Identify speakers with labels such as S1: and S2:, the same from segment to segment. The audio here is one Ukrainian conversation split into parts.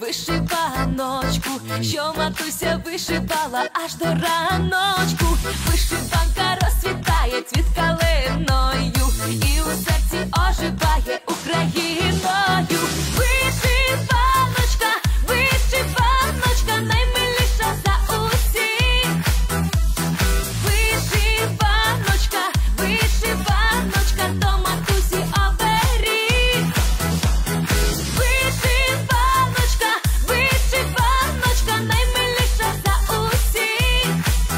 S1: вишиваночку, що матуся вишивала аж до раночку. Вишиванка розцвітає цвіт калиною, і у серці оживає Україною. Вишиваночка, вишиваночка, наймиліша за усіх. Вишиваночка, вишиваночка, то матусі оберіг. Вишиваночка, вишиваночка, наймиліша за усіх.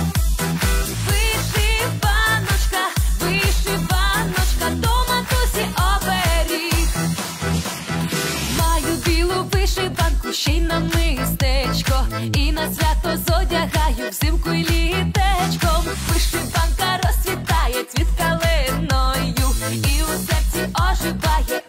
S1: Вишиваночка, вишиваночка, то матусі оберіг. Маю білу вишиванку, ще й намистечко, і на свято зодягаю взимку й літечком. Вишиванка розцвітає цвіт калиною, і у серці оживає